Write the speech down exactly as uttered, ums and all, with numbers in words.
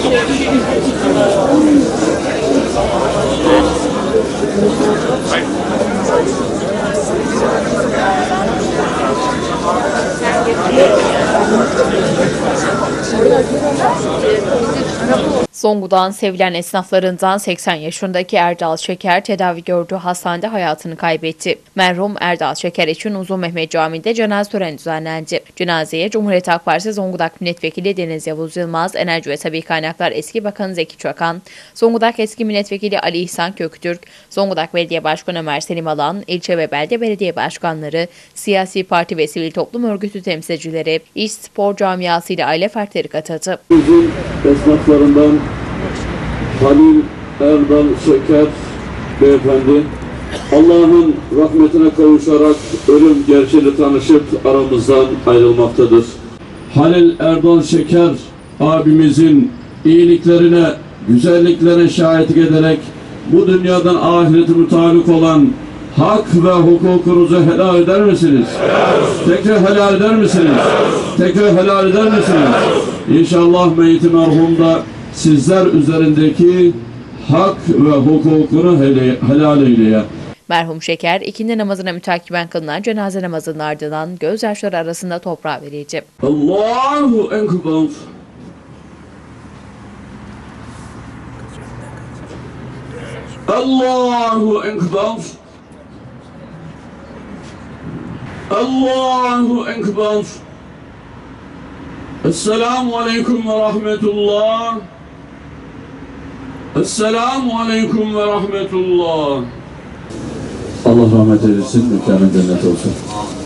Zonguldak'ın sevilen esnaflarından seksen yaşındaki Erdal Şeker tedavi gördüğü hastanede hayatını kaybetti. Merhum Erdal Şeker için Uzun Mehmet Camii'nde cenaze töreni düzenlendi. Cenazeye Cumhuriyet Halk Partisi Zonguldak Milletvekili Deniz Yavuz Yılmaz, Enerji ve Tabii Kaynaklar Eski Bakanı Zeki Çakan, Zonguldak Eski Milletvekili Ali İhsan Köktürk, Zonguldak Belediye Başkanı Ömer Selim Alan, ilçe ve belde belediye başkanları, siyasi parti ve sivil toplum örgütü temsilcileri, iş, spor camiası ile aile fertleri katıldı. Bizim esnaflarından Halil Erdal Şeker beyefendi Allah'ın rahmetine kavuşarak ölüm gerçeğiyle tanışıp aramızdan ayrılmaktadır. Halil Erdal Şeker abimizin iyiliklerine, güzelliklerine şahitlik ederek bu dünyadan ahirete mutabık olan hak ve hukukunuzu helal eder misiniz? Tekrar helal eder misiniz? Tekrar helal eder misiniz? İnşallah meyyit merhum da sizler üzerindeki hak ve hukukunu helal eyleye. Merhum Şeker, ikindi namazına mütakiben kılınan cenaze namazının ardından gözyaşları arasında toprağa verildi. Allahu Ekber. Allahu Ekber. Allahu Ekber. Esselamu Aleyküm ve Rahmetullah. Esselamu Aleyküm ve Rahmetullah. Allah rahmet eylesin, mükemmel cennet olsun.